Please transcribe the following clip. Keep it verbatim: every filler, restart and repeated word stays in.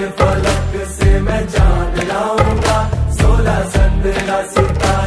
फलक से मैं जान लाऊंगा, सोलह चंद्रा सितारा